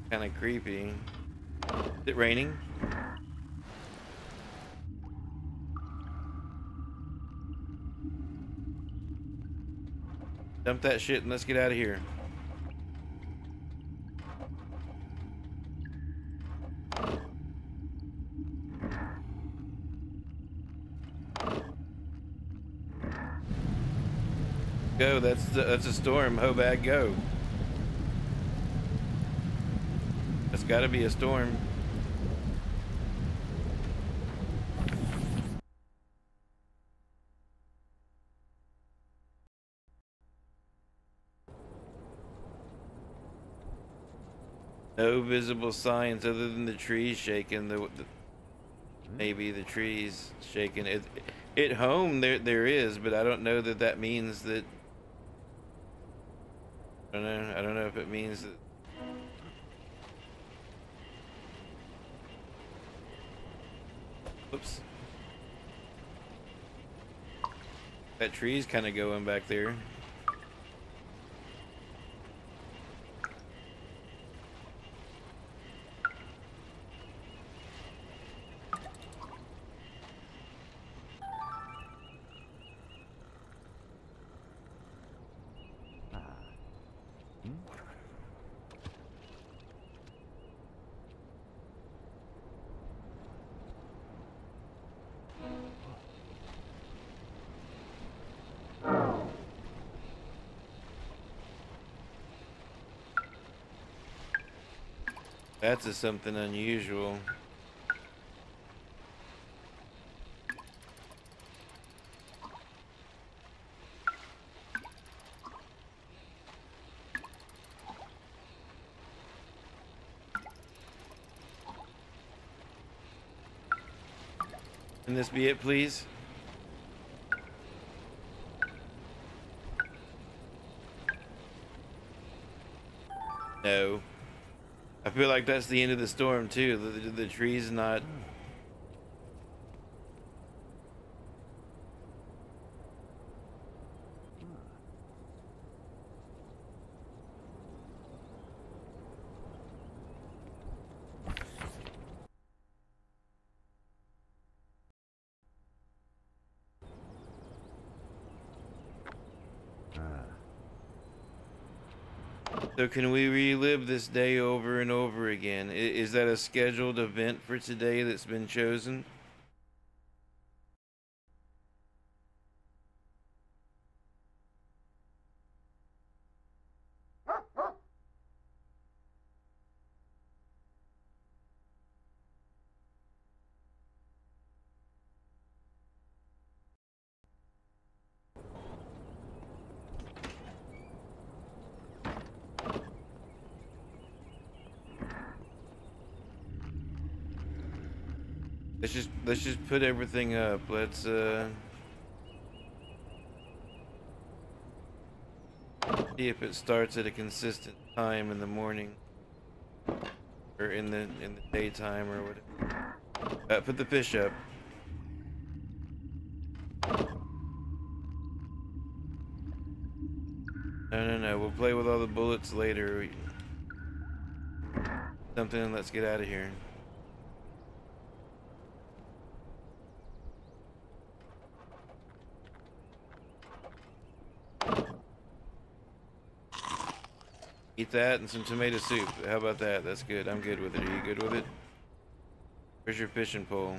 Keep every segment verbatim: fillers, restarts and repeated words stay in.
Kind of creepy. Is it raining? Dump that shit and let's get out of here. Go, that's that's a storm. Ho bag, go. That's got to be a storm. No visible signs other than the trees shaking. The, the maybe the trees shaking. It, it home there there is, but I don't know that that means that. I don't know. I don't know if it means that. Whoops. That tree's kind of going back there. That's a something unusual. Can this be it, please? No. I feel like that's the end of the storm too. The, the, the tree's not. So can we relive this day over and over again? I- Is that a scheduled event for today that's been chosen? Let's just let's just put everything up. Let's uh see if it starts at a consistent time in the morning or in the in the daytime or whatever. Uh, put the fish up. No, no, no. We'll play with all the bullets later. We, something. And let's get out of here. Eat that and some tomato soup. How about that? That's good. I'm good with it. Are you good with it? Where's your fishing pole?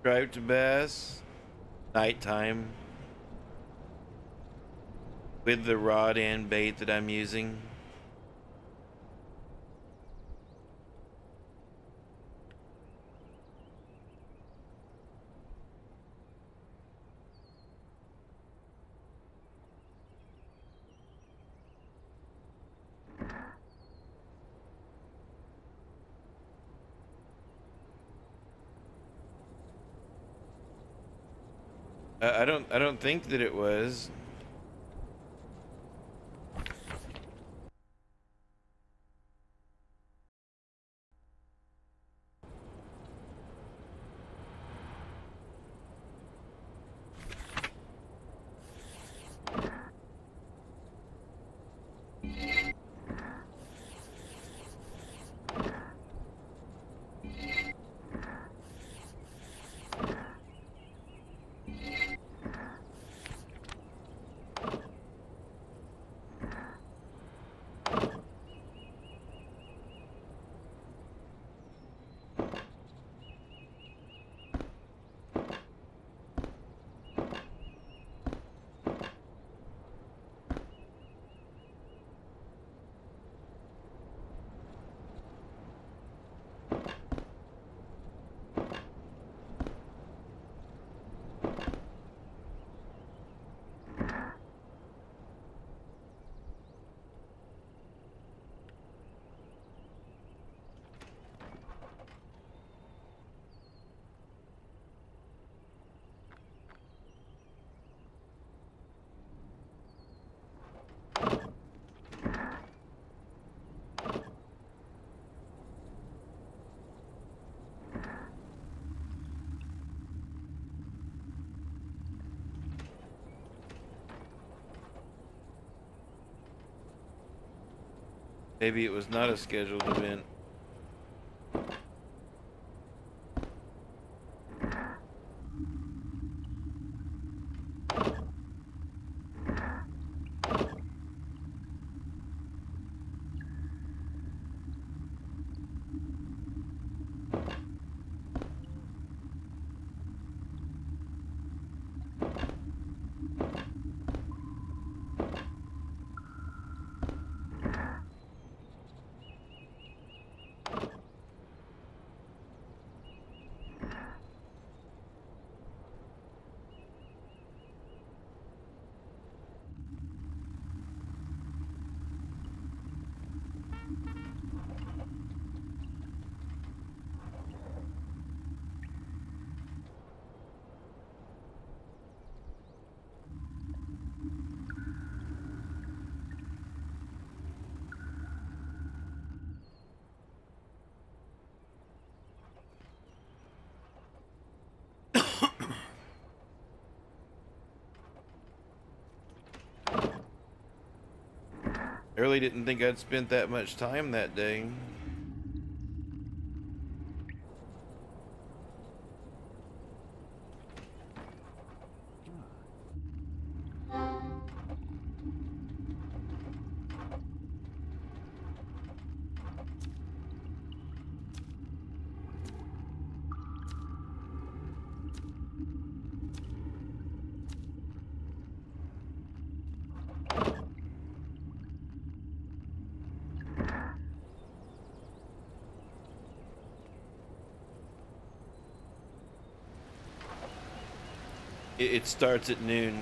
Striped bass, nighttime, with the rod and bait that I'm using. I don't I don't think that it was. Maybe it was not a scheduled event. I really didn't think I'd spent that much time that day. It, it starts at noon.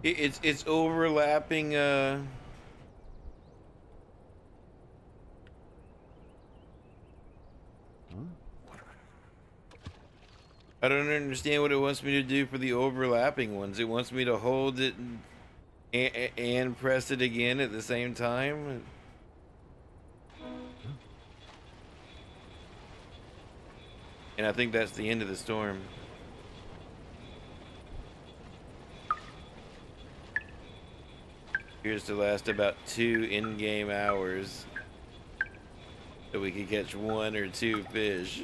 It, it's it's overlapping. Uh, I don't understand what it wants me to do for the overlapping ones. It wants me to hold it and, and, and press it again at the same time. And I think that's the end of the storm. Appears to last about two in-game hours, so we could catch one or two fish.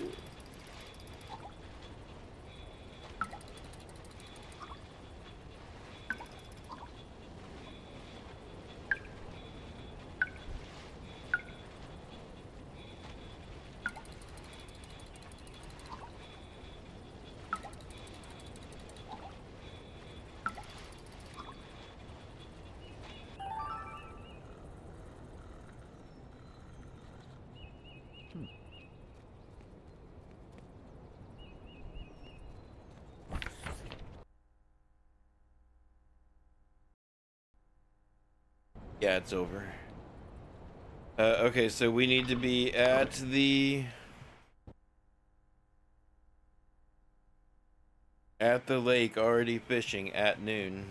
Yeah, it's over. Uh, okay, so we need to be at the at the lake already fishing at noon.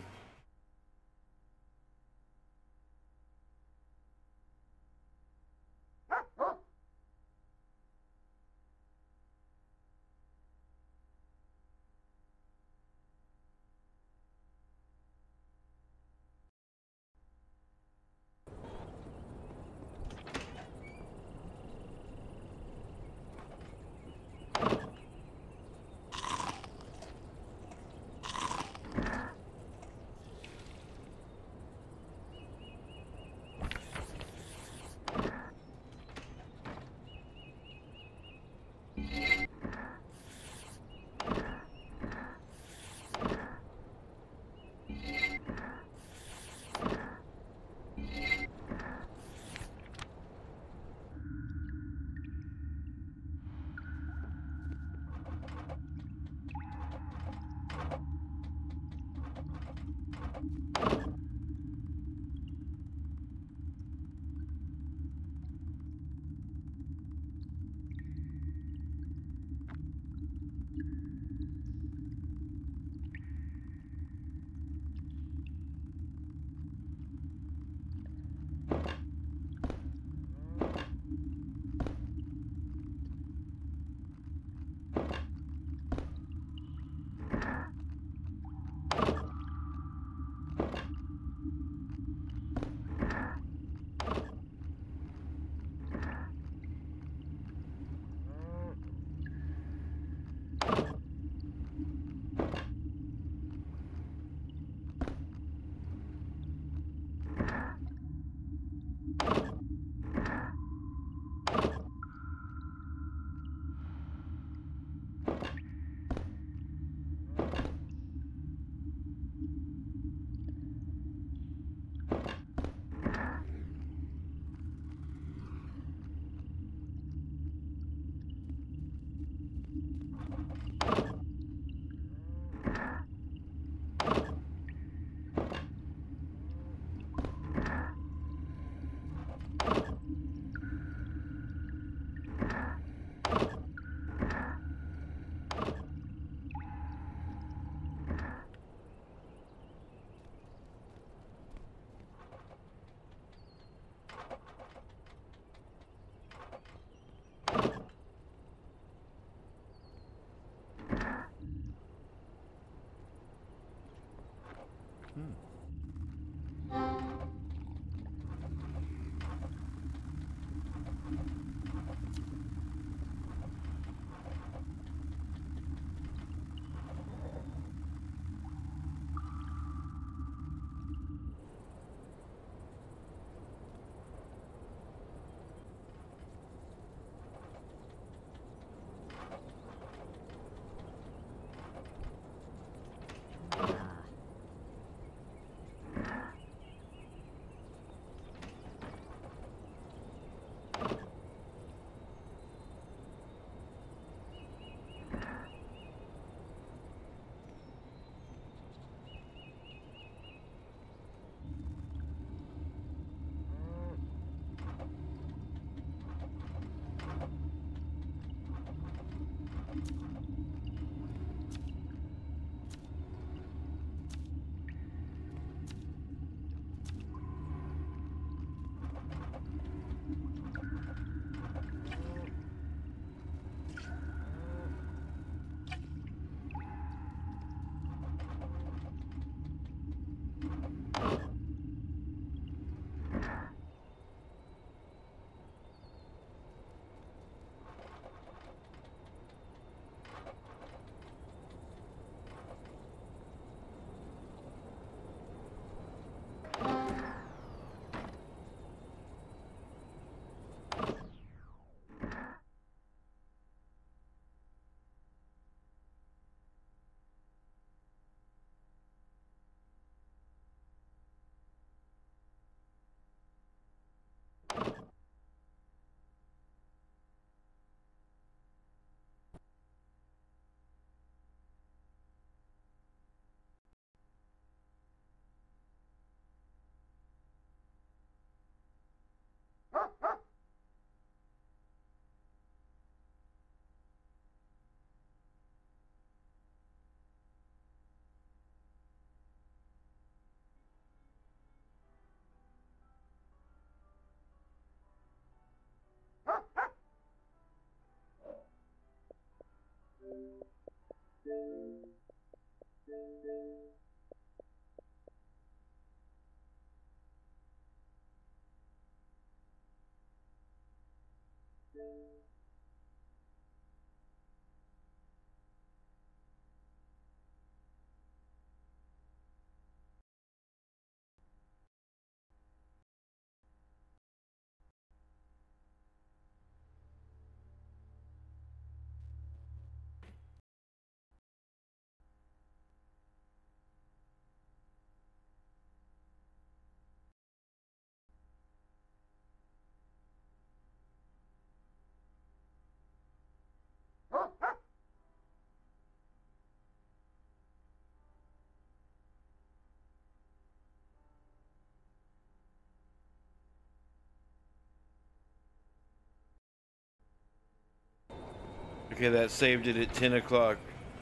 Okay, that saved it at ten o'clock.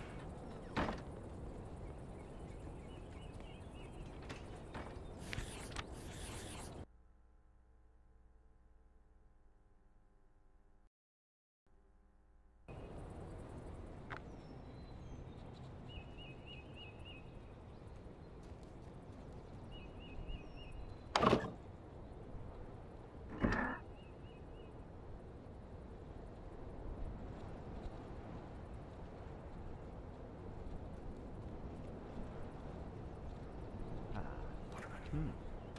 Hmm.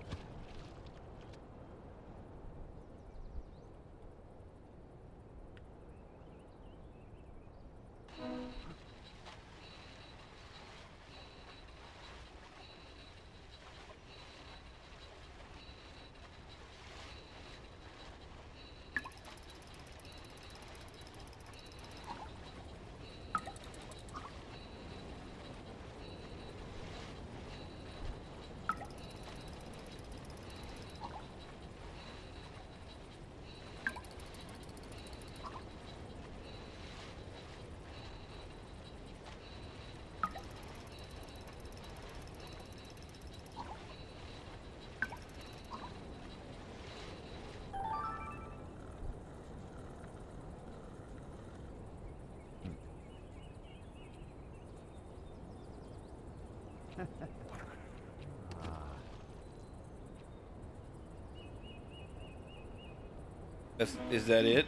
That's, is that it?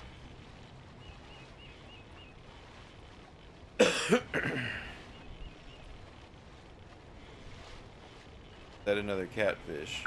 That another catfish?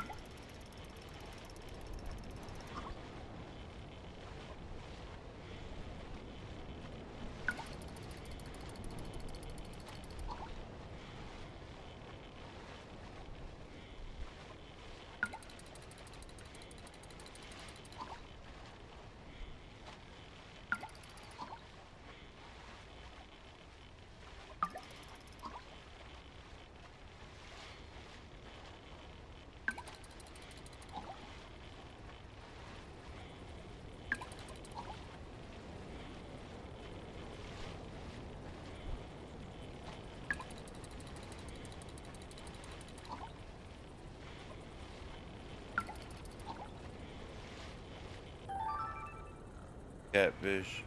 Catfish.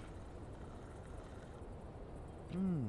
Hmm.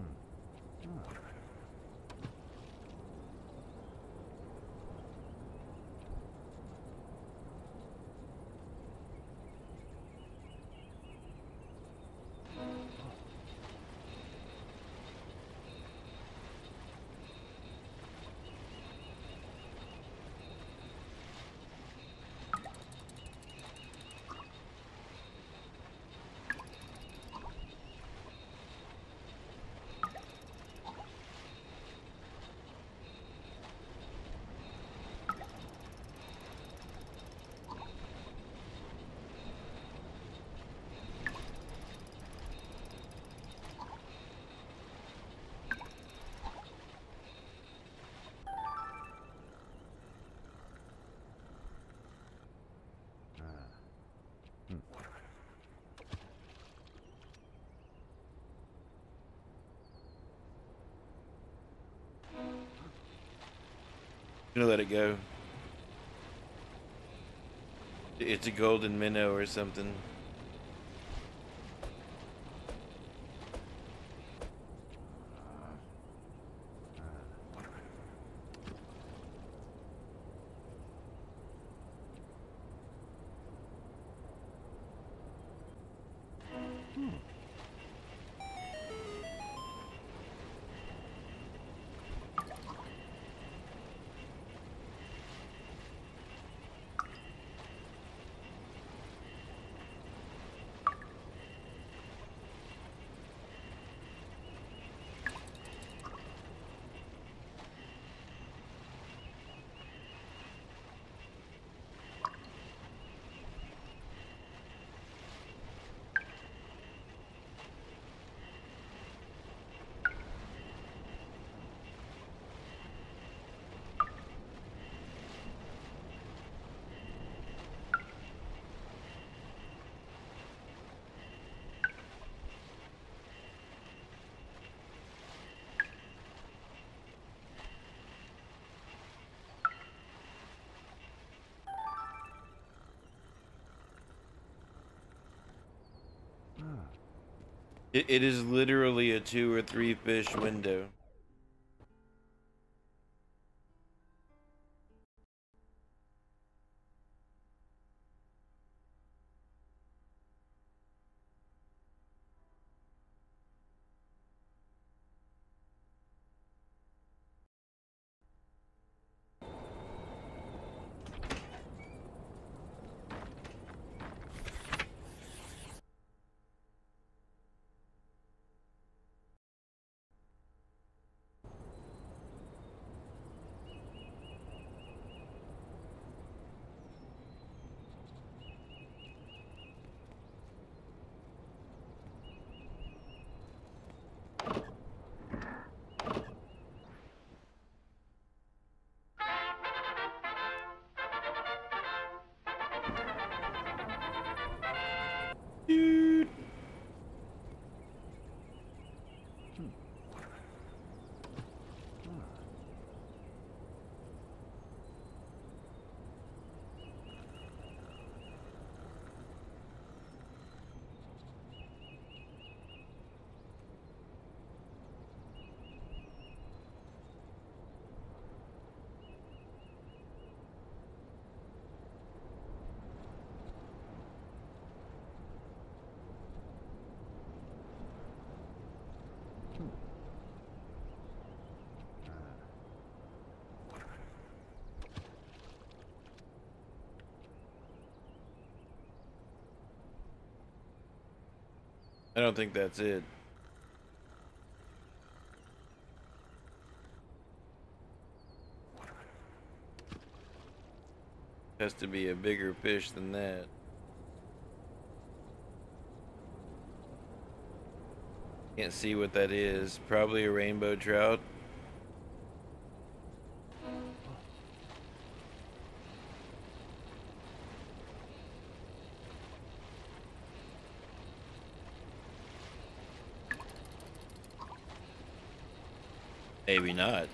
I'm gonna let it go. It's a golden minnow or something. It, it is literally a two or three fish window. Dude. Hmm. Ah. Hmm. Ah. I don't think that's it. Has to be a bigger fish than that. Can't see what that is. Probably a rainbow trout. Oh. Maybe not.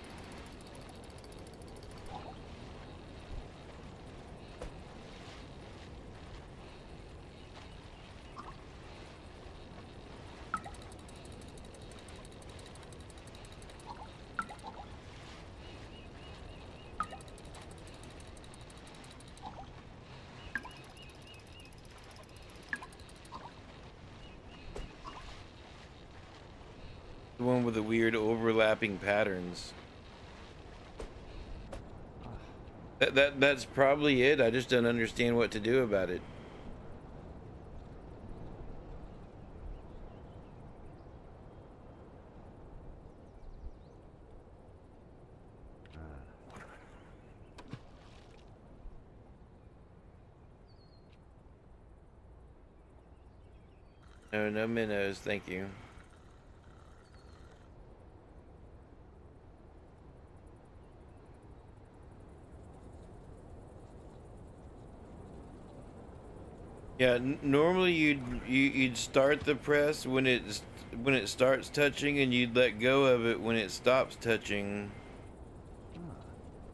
The one with the weird overlapping patterns. Ah. That, that that's probably it. I just don't understand what to do about it. Ah. No, no minnows, thank you. Yeah, n normally you'd you, you'd start the press when it's when it starts touching, and you'd let go of it when it stops touching. Ah.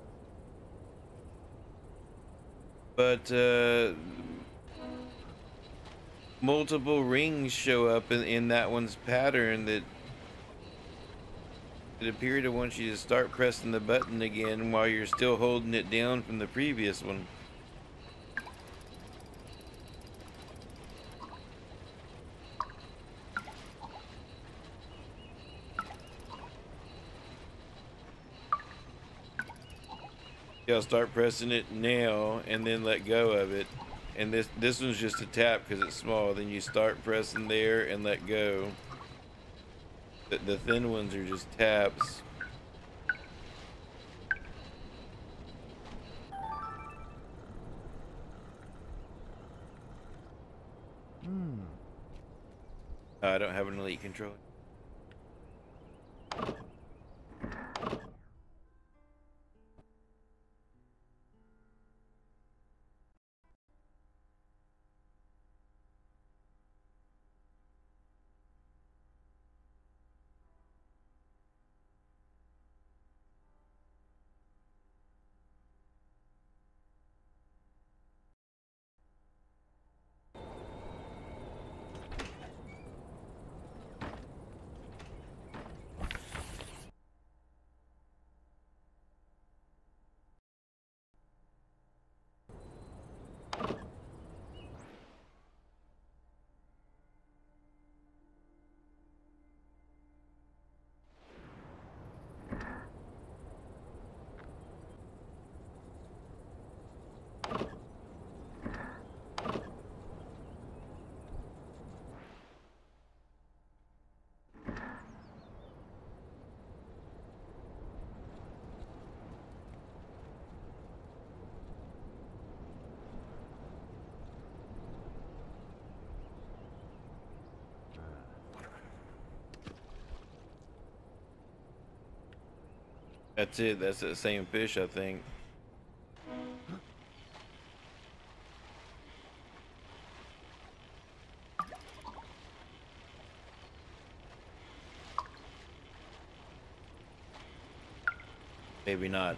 But uh, multiple rings show up in, in that one's pattern that it appeared to want you to start pressing the button again while you're still holding it down from the previous one. Yeah, I'll start pressing it now and then let go of it. And this this one's just a tap because it's small. Then you start pressing there and let go. The, the thin ones are just taps. Hmm. Uh, I don't have an elite controller. That's it. That's the same fish, I think. Maybe not.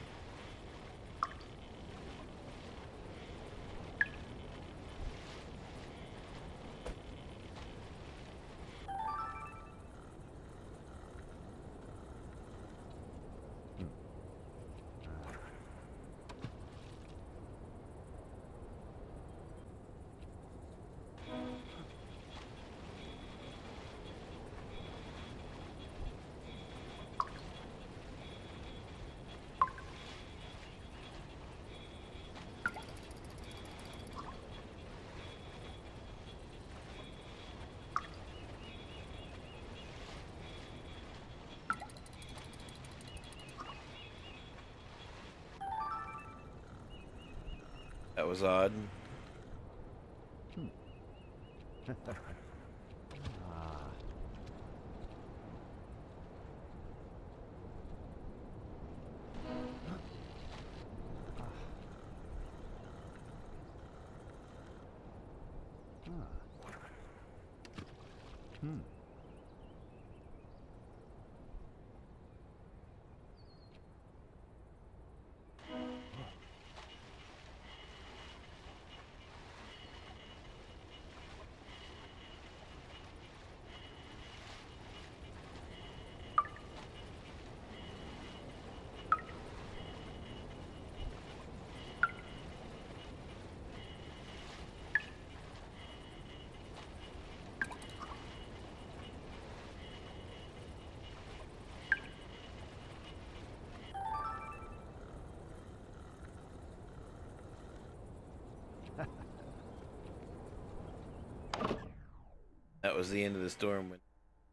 That was odd. Hmm. Ah. Ah. Ah. Hmm. That was the end of the storm. When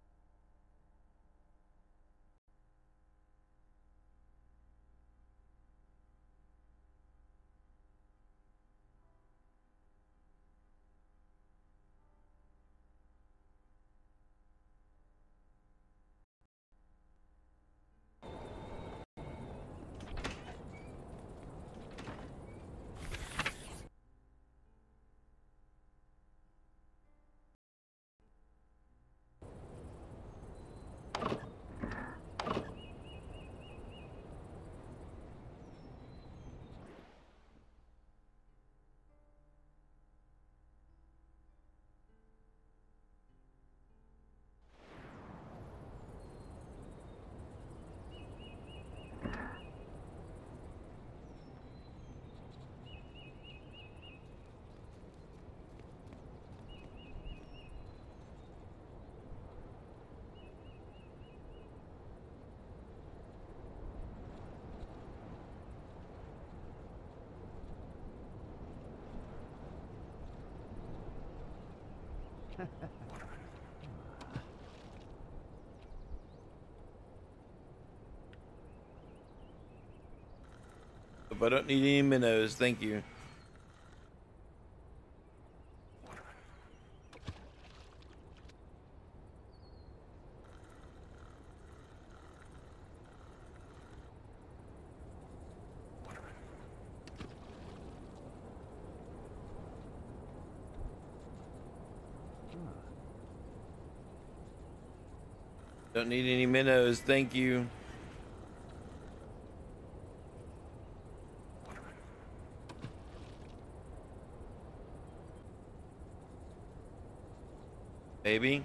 if I don't need any minnows, thank you. Don't need any minnows, thank you. Maybe.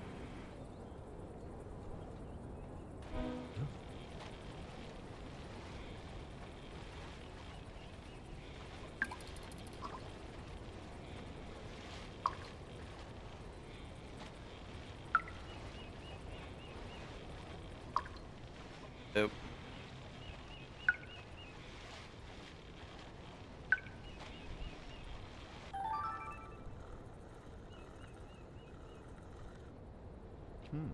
Nope. Hmm.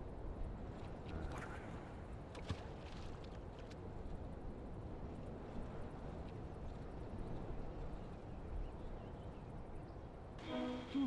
Hmm.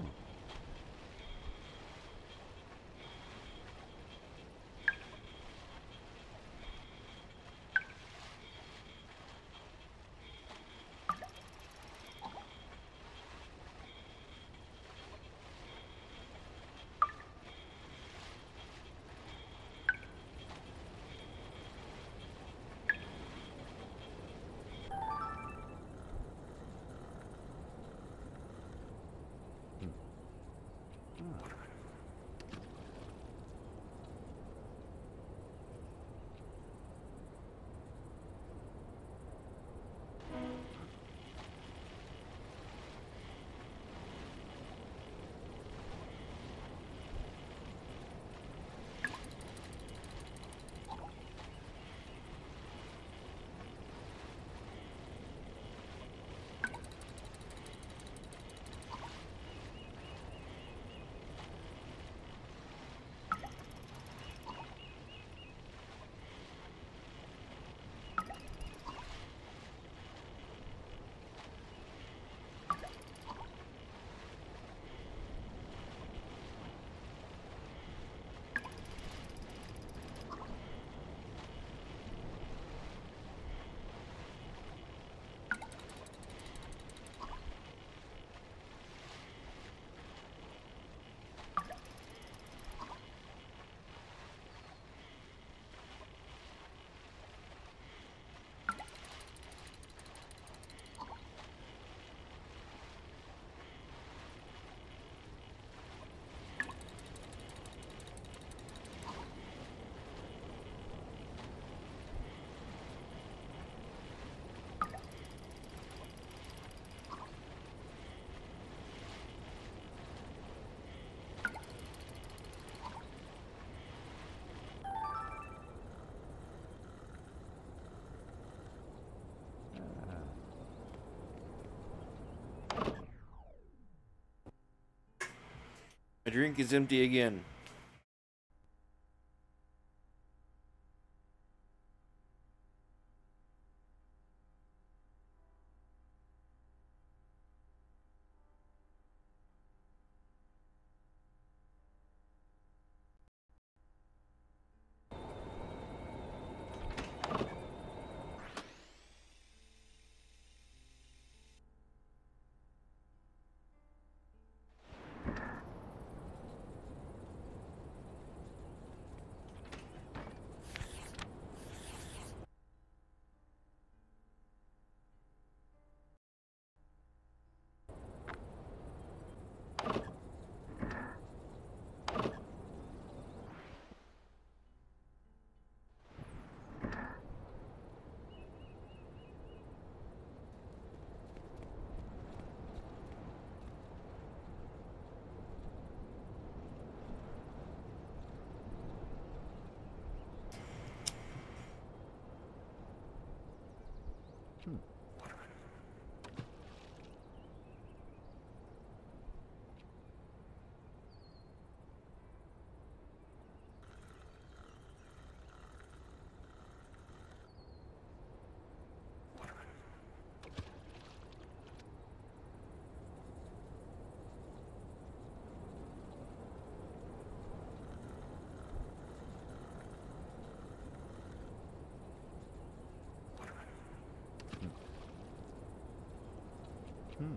drink is empty again. Hmm. Hmm.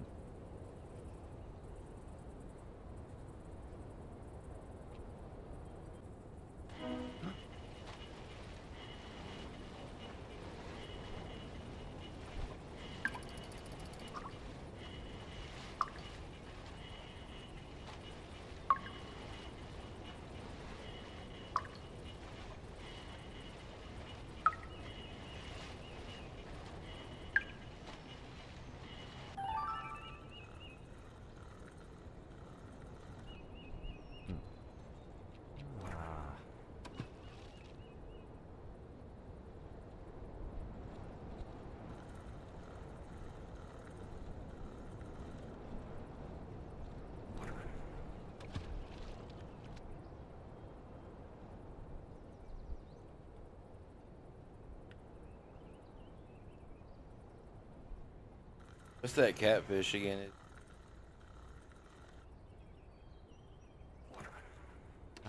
Ah. What's that catfish again? It- Ah.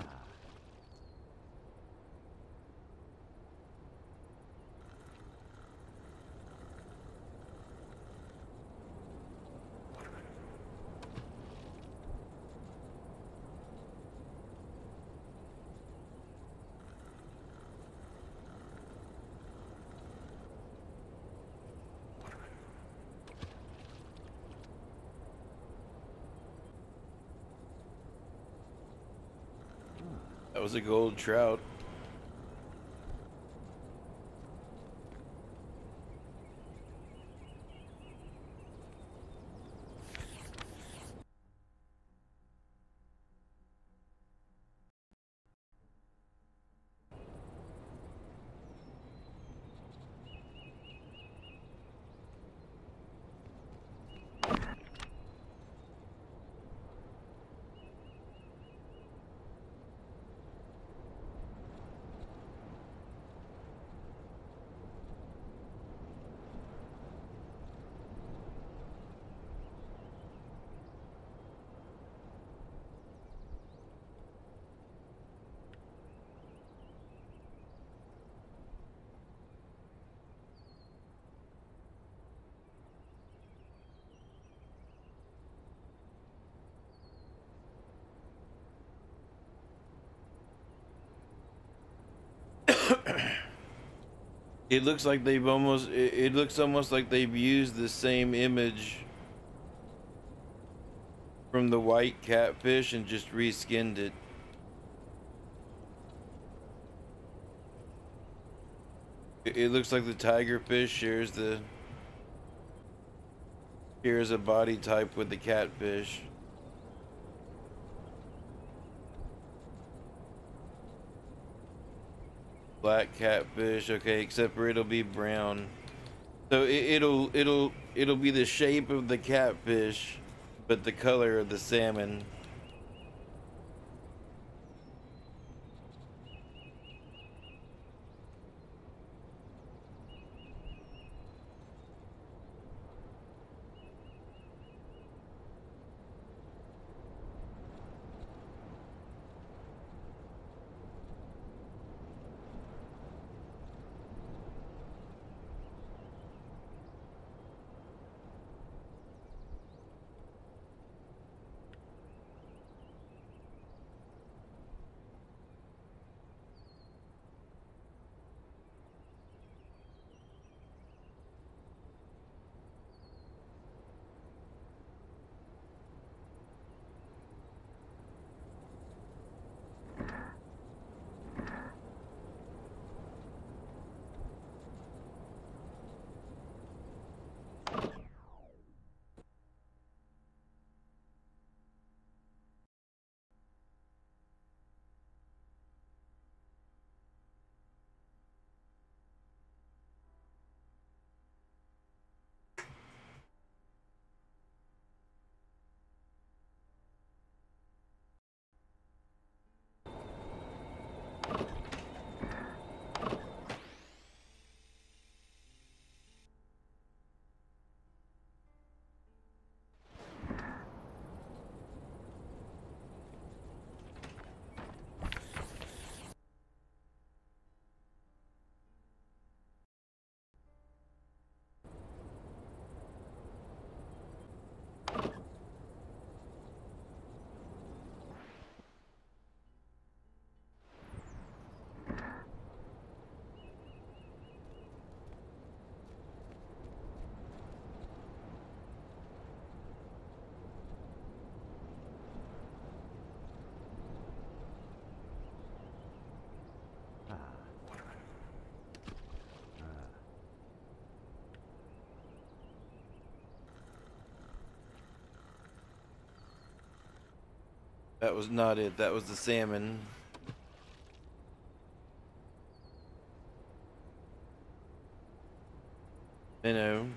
That was a gold trout. It looks like they've almost, it, it looks almost like they've used the same image from the white catfish and just reskinned it. It, it looks like the tigerfish shares the, shares a body type with the catfish. Black catfish, okay, except for it'll be brown. So it, it'll it'll it'll be the shape of the catfish, but the color of the salmon. That was not it. That was the salmon. You know.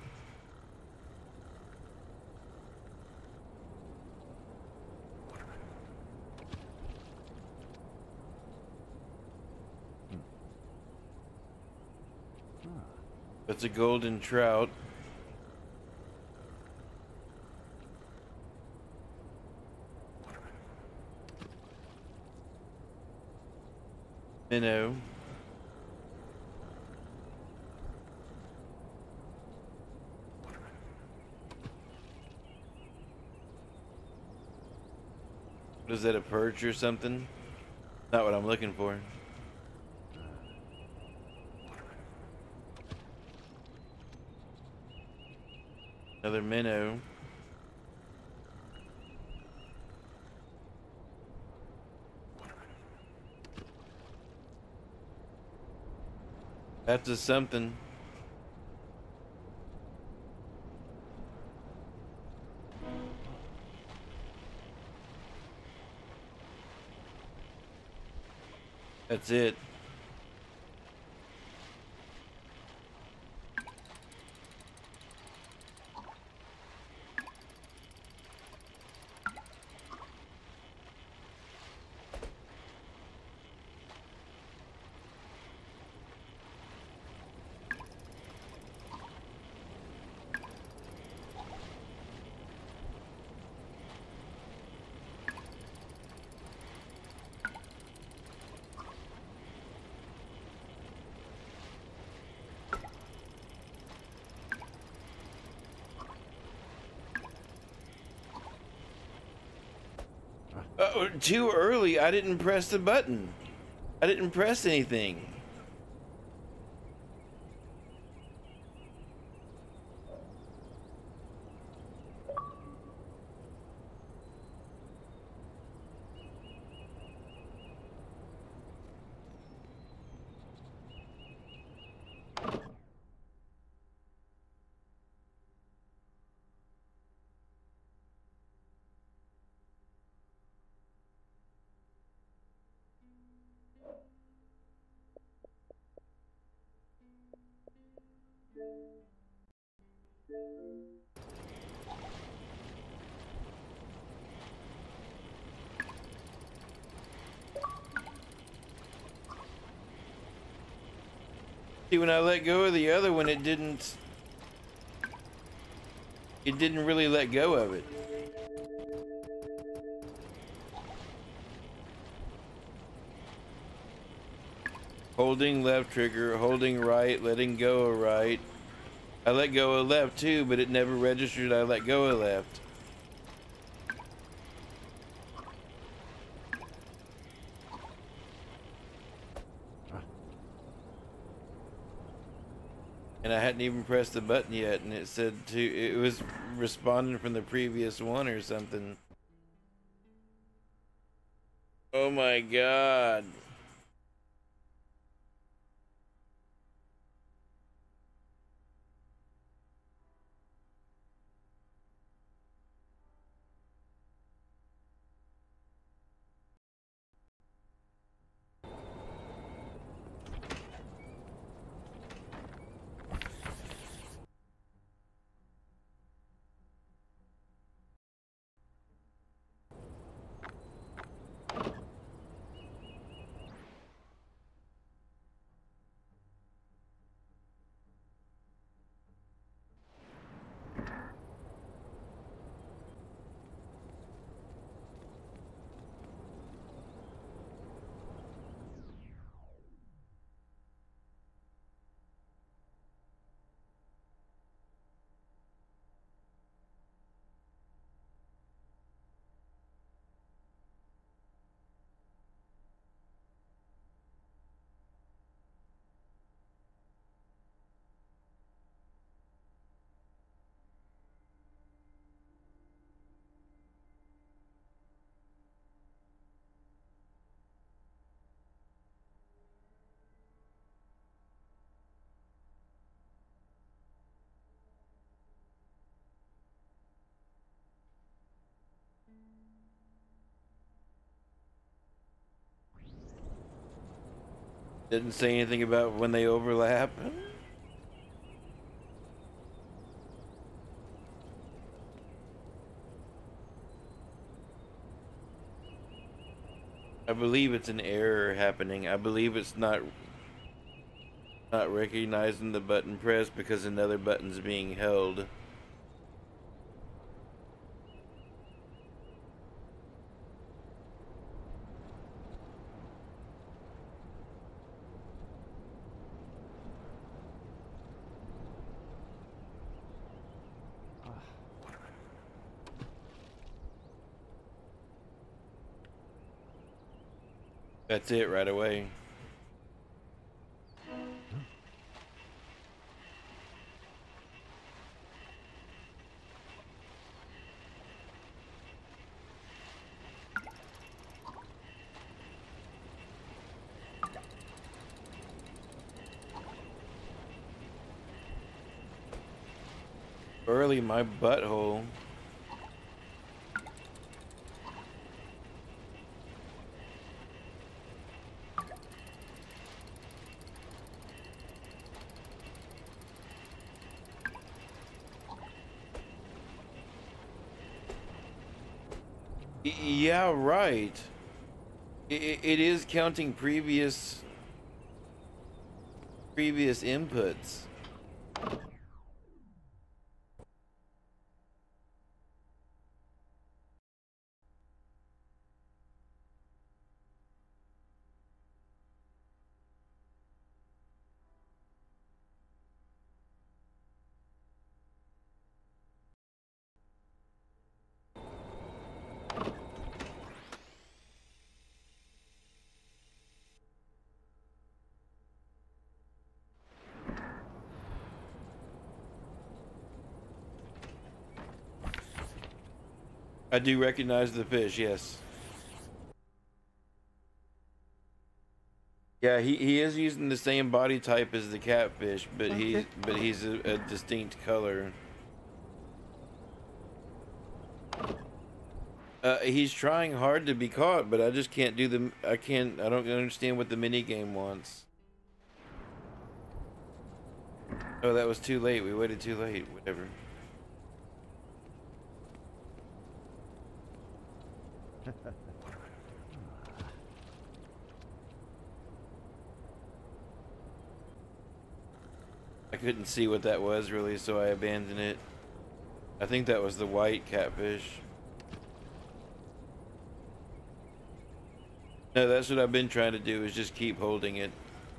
That's a golden trout. Minnow. What is that, a perch or something? Not what I'm looking for. Another minnow. That's a something. That's it. Oh, too early. I didn't press the button. I didn't press anything. See, when I let go of the other one, it didn't... It didn't really let go of it. Holding left trigger, holding right, letting go of right. I let go of left too, but it never registered I let go of left. And I hadn't even pressed the button yet, and it said to, it was responding from the previous one or something. Oh my god. Didn't say anything about when they overlap. I believe it's an error happening. I believe it's not not recognizing the button press because another button's being held. That's it right away. Early my butthole. Yeah, right. It, it is counting previous previous inputs. I do recognize the fish, yes. Yeah, he, he is using the same body type as the catfish, but he but he's a, a distinct color. Uh, he's trying hard to be caught, but I just can't do the I can't I don't understand what the mini game wants. Oh, that was too late. We waited too late. Whatever. I couldn't see what that was really, so I abandoned it. I think that was the white catfish. No, that's what I've been trying to do, is just keep holding it.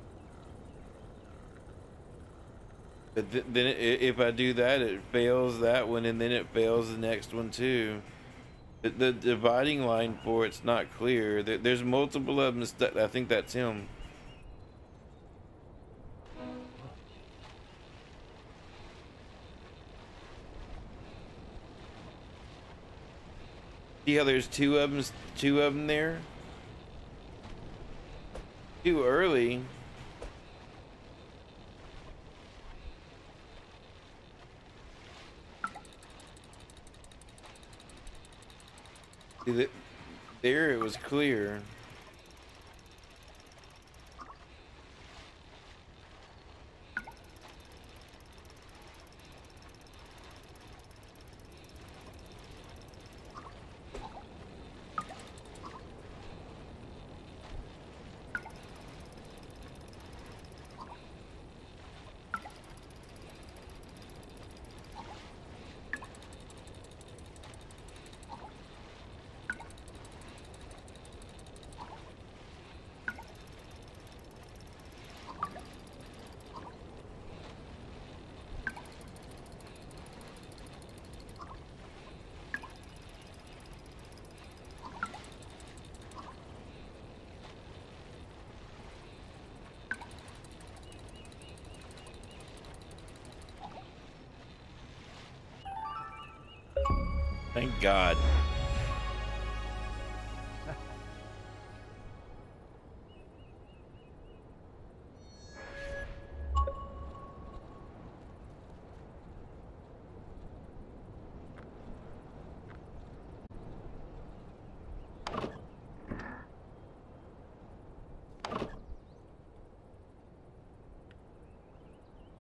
But th then it, if I do that, it fails that one, and then it fails the next one too. The, the dividing line for it's not clear. There, there's multiple of them. St I think that's him. See how there's two of them, two of them there? Too early. See that there it was clear. Thank God.